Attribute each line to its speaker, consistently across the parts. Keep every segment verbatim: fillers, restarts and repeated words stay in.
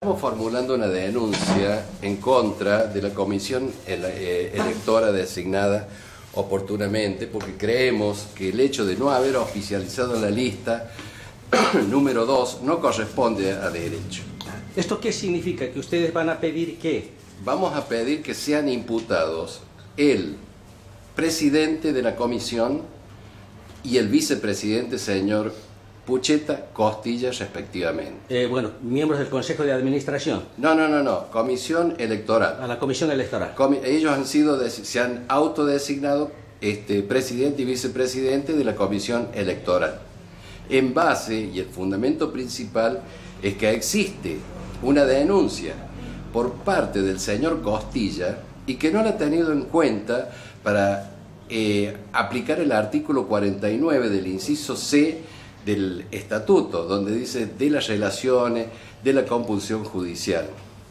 Speaker 1: Estamos formulando una denuncia en contra de la comisión electora designada oportunamente, porque creemos que el hecho de no haber oficializado la lista número dos no corresponde a derecho.
Speaker 2: ¿Esto qué significa? ¿Que ustedes van a pedir qué?
Speaker 1: Vamos a pedir que sean imputados el presidente de la comisión y el vicepresidente, señor Pucheta, Costilla, respectivamente.
Speaker 2: Eh, bueno, miembros del Consejo de Administración.
Speaker 1: No, no, no, no, comisión electoral.
Speaker 2: A la comisión electoral.
Speaker 1: Comi ellos han sido, se han autodesignado este, presidente y vicepresidente de la comisión electoral. En base, y el fundamento principal, es que existe una denuncia por parte del señor Costilla y que no la ha tenido en cuenta para eh, aplicar el artículo cuarenta y nueve del inciso C del estatuto, donde dice de las relaciones, de la compulsión judicial.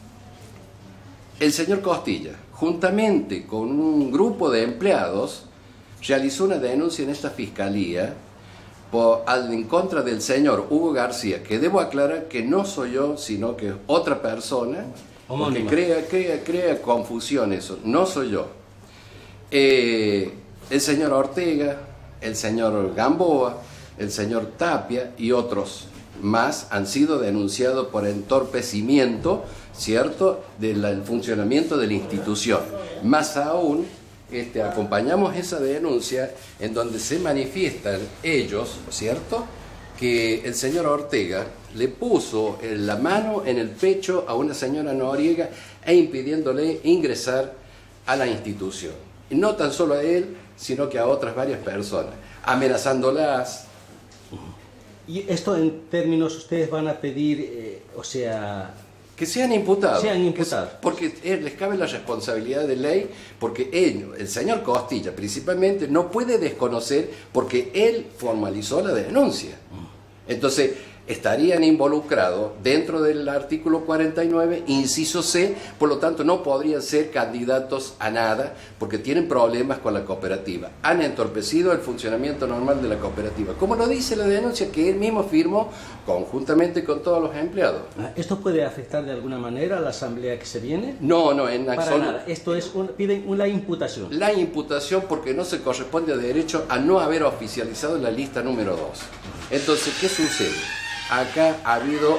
Speaker 1: El señor Costilla, juntamente con un grupo de empleados, realizó una denuncia en esta fiscalía por, en contra del señor Hugo García, que debo aclarar que no soy yo, sino que es otra persona, porque crea, crea, crea confusión eso, no soy yo. Eh, el señor Ortega, el señor Gamboa, el señor Tapia y otros más han sido denunciados por entorpecimiento, ¿cierto?, del funcionamiento de la institución. Más aún, este, acompañamos esa denuncia en donde se manifiestan ellos, ¿cierto?, que el señor Ortega le puso la mano en el pecho a una señora Noriega e impidiéndole ingresar a la institución. Y no tan solo a él, sino que a otras varias personas, amenazándolas.
Speaker 2: Y esto en términos, ustedes van a pedir, eh, o sea...
Speaker 1: Que sean imputados.
Speaker 2: Sean imputados.
Speaker 1: Que, porque eh, les cabe la responsabilidad de ley, porque él, el señor Costilla principalmente, no puede desconocer porque él formalizó la denuncia. Entonces, estarían involucrados dentro del artículo cuarenta y nueve, inciso C, por lo tanto no podrían ser candidatos a nada porque tienen problemas con la cooperativa. Han entorpecido el funcionamiento normal de la cooperativa, como lo dice la denuncia que él mismo firmó conjuntamente con todos los empleados.
Speaker 2: ¿Esto puede afectar de alguna manera a la asamblea que se viene?
Speaker 1: No, no, en absoluto.
Speaker 2: Para nada. Esto es un, piden una imputación.
Speaker 1: La imputación porque no se corresponde a derecho a no haber oficializado la lista número dos. Entonces, ¿qué sucede? Acá ha habido,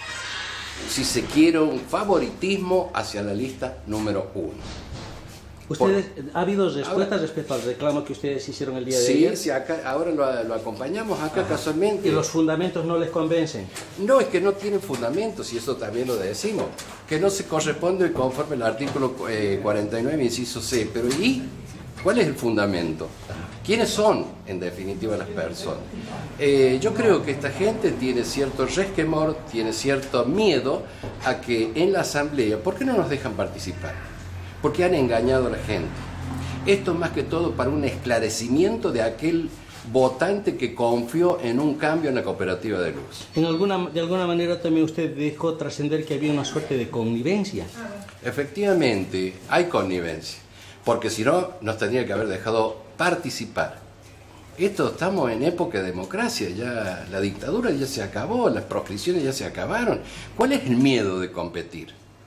Speaker 1: si se quiere, un favoritismo hacia la lista número uno.
Speaker 2: ¿Ustedes, Por, ¿Ha habido respuestas
Speaker 1: ahora,
Speaker 2: respecto al reclamo que ustedes hicieron el día de
Speaker 1: sí,
Speaker 2: ayer?
Speaker 1: Sí, acá, ahora lo, lo acompañamos acá. Ajá. Casualmente.
Speaker 2: ¿Y los fundamentos no les convencen?
Speaker 1: No, es que no tienen fundamentos, y eso también lo decimos, que no se corresponde conforme al artículo eh, cuarenta y nueve, inciso C. Pero ¿y cuál es el fundamento? ¿Quiénes son, en definitiva, las personas? Eh, yo creo que esta gente tiene cierto resquemor, tiene cierto miedo a que en la asamblea, ¿por qué no nos dejan participar? Porque han engañado a la gente. Esto es más que todo para un esclarecimiento de aquel votante que confió en un cambio en la cooperativa de luz.
Speaker 2: En alguna, de alguna manera también usted dejó trascender que había una suerte de connivencia.
Speaker 1: Efectivamente, hay connivencia, porque si no, nos tendría que haber dejado participar. Esto, estamos en época de democracia, ya la dictadura ya se acabó, las proscripciones ya se acabaron. ¿Cuál es el miedo de competir?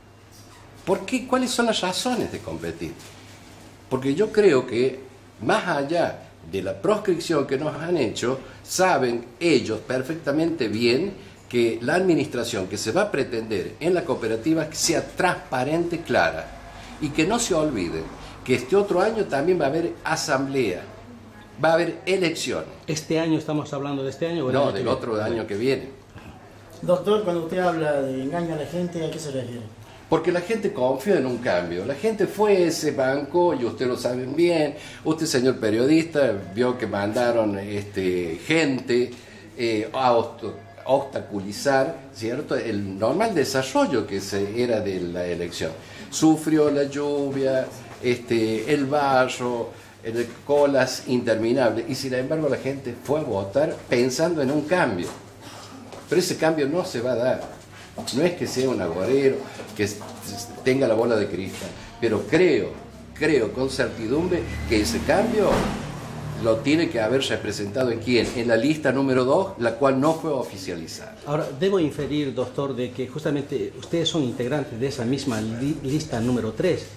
Speaker 1: ¿Por qué? ¿Cuáles son las razones de competir? Porque yo creo que más allá de la proscripción que nos han hecho, saben ellos perfectamente bien que la administración que se va a pretender en la cooperativa sea transparente, clara, y que no se olviden que este otro año también va a haber asamblea, va a haber elecciones.
Speaker 2: ¿Este año estamos hablando de este año? ¿O
Speaker 1: no, del otro año que viene.
Speaker 3: Doctor, cuando usted habla de engaño a la gente, ¿a qué se refiere?
Speaker 1: Porque la gente confía en un cambio. La gente fue ese banco, y ustedes lo saben bien. Usted, señor periodista, vio que mandaron este, gente eh, a obstaculizar, ¿cierto?, el normal desarrollo que se era de la elección. Sufrió la lluvia, este, el barro, el, colas interminables, y sin embargo la gente fue a votar pensando en un cambio. Pero ese cambio no se va a dar. No es que sea un agorero, que tenga la bola de cristal, pero creo, creo con certidumbre que ese cambio lo tiene que haber representado en quién, en la lista número dos, la cual no fue oficializada.
Speaker 2: Ahora, debo inferir, doctor, de que justamente ustedes son integrantes de esa misma li lista número tres.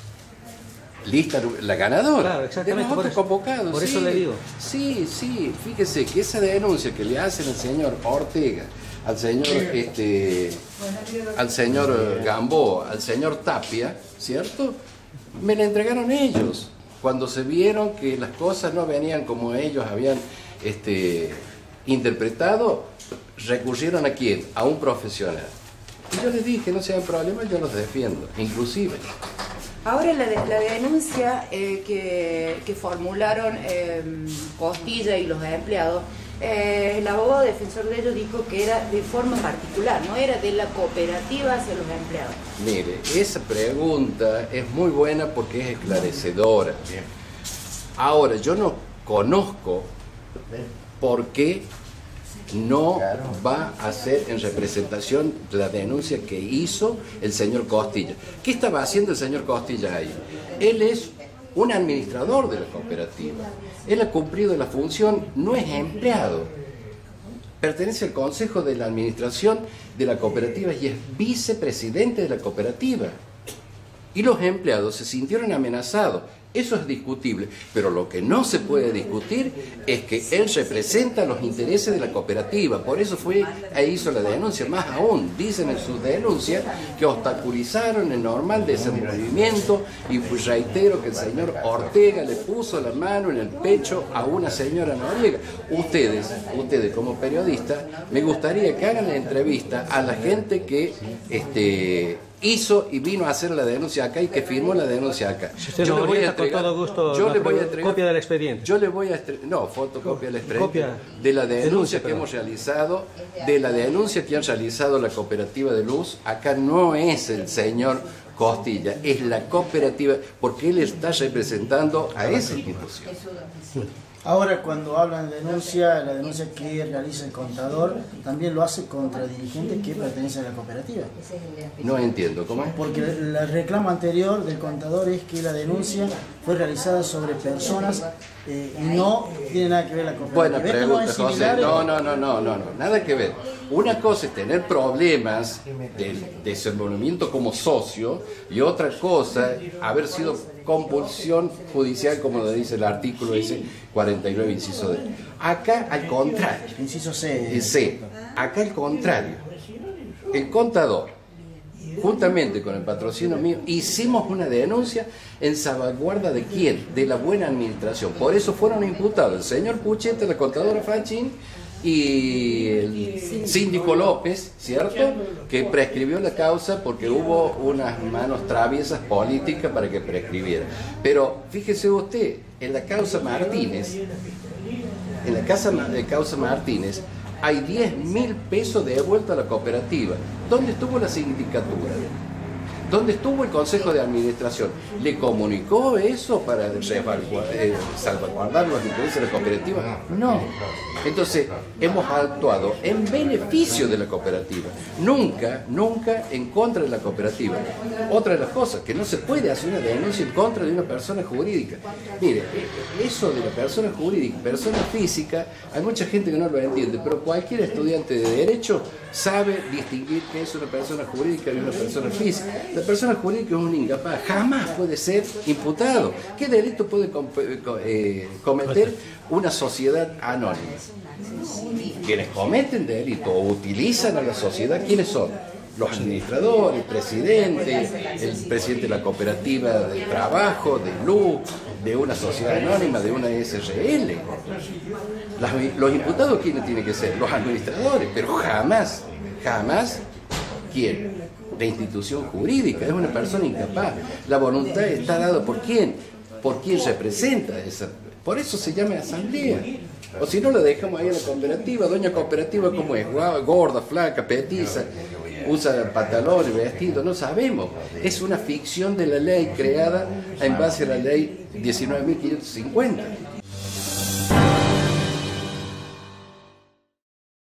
Speaker 1: Lista, la ganadora.
Speaker 2: Claro, exactamente.
Speaker 1: De nosotros convocados.
Speaker 2: Por
Speaker 1: sí.
Speaker 2: eso le digo.
Speaker 1: Sí, sí, fíjese que esa denuncia que le hacen al señor Ortega, al señor, este, al señor Gamboa, al señor Tapia, ¿cierto? Me la entregaron ellos. Cuando se vieron que las cosas no venían como ellos habían este, interpretado, recurrieron a quién, a un profesional. Y yo les dije, no sean problemas, yo los defiendo, inclusive.
Speaker 4: Ahora la, de, la denuncia eh, que, que formularon eh, Costilla y los empleados, eh, el abogado defensor de ellos dijo que era de forma particular, no era de la cooperativa hacia los empleados.
Speaker 1: Mire, esa pregunta es muy buena porque es esclarecedora. Ahora, yo no conozco por qué no va a ser en representación de la denuncia que hizo el señor Costilla. ¿Qué estaba haciendo el señor Costilla ahí? Él es un administrador de la cooperativa. Él ha cumplido la función, no es empleado. Pertenece al Consejo de la Administración de la cooperativa y es vicepresidente de la cooperativa. Y los empleados se sintieron amenazados. Eso es discutible, pero lo que no se puede discutir es que él representa los intereses de la cooperativa. Por eso fue e hizo la denuncia. Más aún, dicen en sus denuncias que obstaculizaron el normal desenvolvimiento y pues reitero que el señor Ortega le puso la mano en el pecho a una señora Noriega. Ustedes, ustedes como periodistas, me gustaría que hagan la entrevista a la gente que este, hizo y vino a hacer la denuncia acá y que firmó la denuncia acá.
Speaker 2: Si usted yo le voy a entregar, con todo gusto,
Speaker 1: yo le voy a entregar
Speaker 2: copia del expediente.
Speaker 1: Yo le voy a entregar, no, fotocopia del expediente,
Speaker 2: copia,
Speaker 1: de la denuncia,
Speaker 2: denuncia,
Speaker 1: que hemos realizado, de la denuncia que han realizado la cooperativa de luz. Acá no es el señor Costilla, es la cooperativa, porque él está representando a esa institución.
Speaker 3: Ahora, cuando hablan de denuncia, la denuncia que realiza el contador también lo hace contra dirigentes que pertenecen a la cooperativa.
Speaker 1: No entiendo, ¿cómo es?
Speaker 3: Porque el reclamo anterior del contador es que la denuncia fue realizada sobre personas eh, y no tiene nada que ver la cooperativa.
Speaker 1: Buena pregunta, José. No, no, no, no, no, no, nada que ver. Una cosa es tener problemas del desenvolvimiento como socio y otra cosa haber sido compulsión judicial, como lo dice el artículo ese cuarenta y nueve, inciso D. Acá, al contrario.
Speaker 3: Inciso C.
Speaker 1: C. Acá, al contrario. El contador, juntamente con el patrocinio mío, hicimos una denuncia en salvaguarda de quién, de la buena administración. Por eso fueron imputados el señor Puchete, la contadora Fachín y el síndico López, ¿cierto?, que prescribió la causa porque hubo unas manos traviesas políticas para que prescribiera. Pero fíjese usted, en la causa Martínez, en la casa, de causa Martínez, hay diez mil pesos devueltos a la cooperativa. ¿Dónde estuvo la sindicatura? ¿Dónde estuvo el Consejo de Administración? ¿Le comunicó eso para salvaguardar los intereses de la cooperativa? No. Entonces, hemos actuado en beneficio de la cooperativa, nunca, nunca en contra de la cooperativa. Otra de las cosas, que no se puede hacer una denuncia en contra de una persona jurídica. Mire, eso de la persona jurídica, persona física, hay mucha gente que no lo entiende, pero cualquier estudiante de Derecho sabe distinguir qué es una persona jurídica y una persona física. La persona jurídica es un incapaz, jamás puede ser imputado. ¿Qué delito puede com eh, cometer una sociedad anónima? Quienes cometen delito o utilizan a la sociedad, ¿quiénes son? Los administradores, el presidente, el presidente de la cooperativa de trabajo, de luz, de una sociedad anónima, de una S R L. Las, los imputados, ¿quiénes tienen que ser? Los administradores, pero jamás, jamás, ¿quién? La institución jurídica, es una persona incapaz. La voluntad está dada por quién, por quién representa esa. Por eso se llama asamblea. O si no, la dejamos ahí a la cooperativa. Doña cooperativa, ¿cómo es? Gorda, flaca, petiza, usa pantalones, vestidos, no sabemos. Es una ficción de la ley creada en base a la ley diecinueve mil quinientos cincuenta.